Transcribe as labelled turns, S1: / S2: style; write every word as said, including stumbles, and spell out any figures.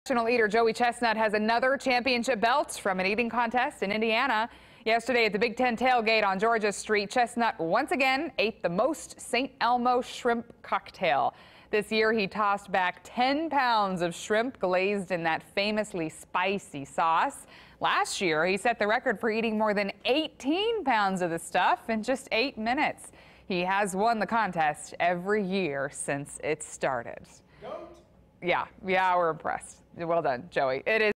S1: Professional eater Joey Chestnut has another championship belt from an eating contest in Indiana. Yesterday at the Big Ten tailgate on Georgia Street, Chestnut once again ate the most Saint Elmo shrimp cocktail. This year he tossed back ten pounds of shrimp glazed in that famously spicy sauce. Last year he set the record for eating more than eighteen pounds of the stuff in just eight minutes. He has won the contest every year since it started. Yeah, yeah, we're impressed. Well done, Joey. It is